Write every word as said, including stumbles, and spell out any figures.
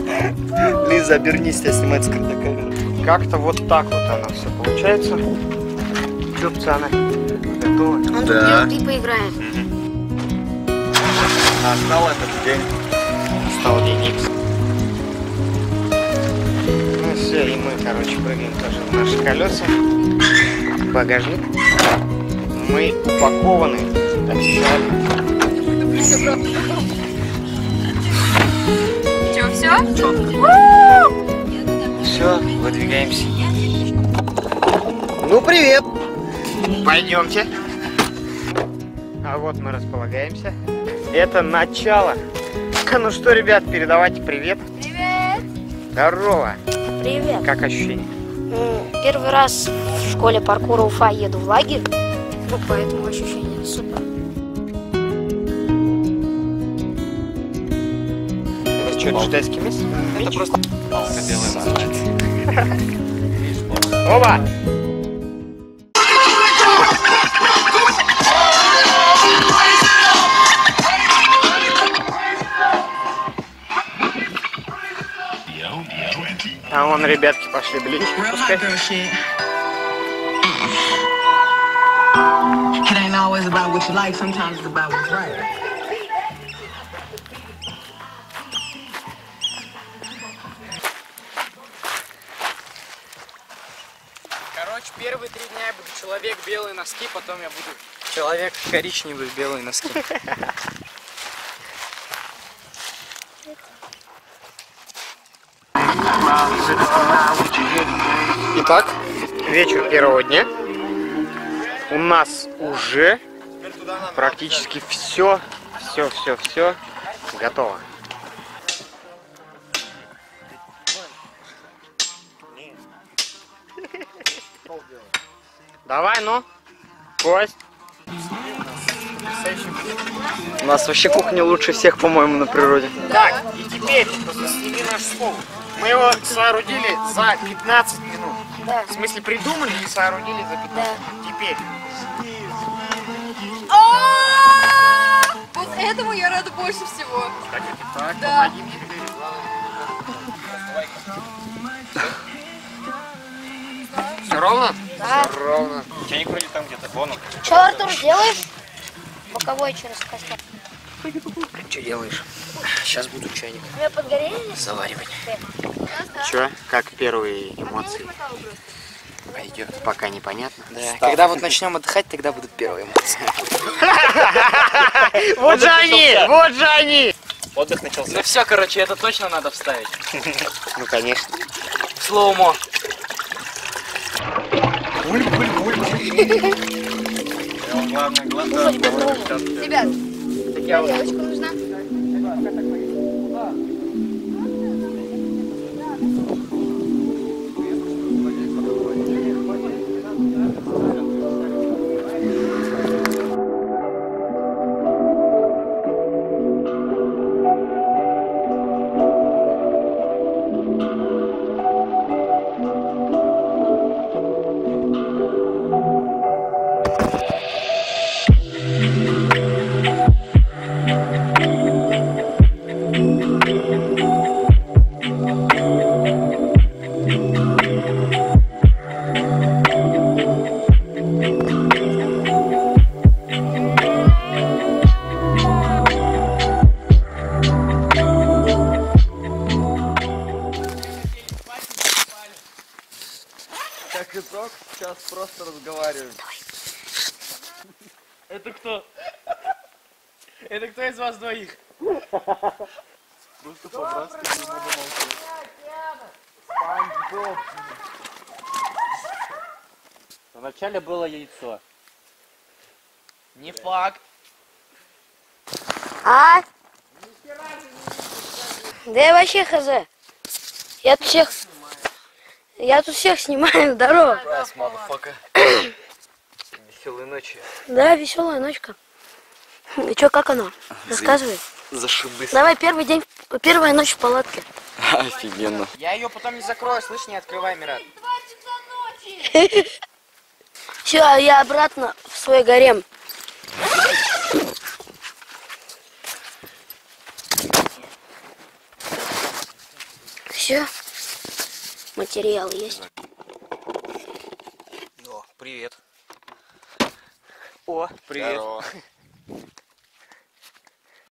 Лиза, обернись, тебя снимает скрытая камера. Как-то вот так вот оно все получается. Что, пацаны, готовы? Он Да. тут и поиграет. Настал этот день. Настал день Икс. Ну все, и мы, короче, прыгаем тоже в наши колеса. Багажник. Мы упакованы официально. Че, все? Все, выдвигаемся. Ну, привет! Пойдемте. А вот мы располагаемся. Это начало. Ну что, ребят, передавайте привет. Привет! Здорово! Привет! Как ощущения? Первый раз в школе паркура Уфа еду в лагерь, ну, поэтому ощущения супер. Это что, джедайский мисс? Это просто палка белая называется. Оба! А вон ребятки пошли блинчики пускать. It ain't always about what you like, sometimes it's about what's right. Короче, первые три дня я буду человек белые носки, потом я буду человек коричневые белые носки. Итак, вечер первого дня. У нас уже практически все, все, все, все готово. Давай, ну, Кость. У нас вообще кухня лучше всех, по-моему, на природе. Так, и теперь сними наш стол. Мы его соорудили за пятнадцать минут. Да. В смысле, придумали и соорудили за пятнадцать минут. Теперь. Вот этому я рада больше всего. Так, так, Да. помоги мне. Все ровно? Да. Все ровно. Чайник вроде там где-то. Вон он. Че, Артур, делаешь? Боковой через костер. Что делаешь? Сейчас буду чайник Тебе подгорели? заваривать. Че, как первые эмоции? Пойдет. Пока непонятно. Да. Когда вот начнем отдыхать, тогда будут первые эмоции. Вот же они! Вот же они! Отдых начался. Ну все, короче, это точно надо вставить. Ну, конечно. Слоумо. Главное, Ребят, тарелочка нужна. Как итог, сейчас просто разговариваем. Это кто? Это кто из вас двоих? Просто по-братски не надо молчать. Спанч Боб. Вначале было яйцо. Не факт. А? Да я вообще хз. Я тут всех... Я тут всех снимаю, здорово. Раз, motherfucker. Веселой ночи. Да, веселая ночка. И чё, как оно? Рассказывай. Зашибись. Давай, первый день, первая ночь в палатке. Офигенно. Я ее потом не закрою, слышь, не открывай, Мират. Все, а я обратно в свой гарем. Все. Материал есть. О, привет. О, привет. Здорово.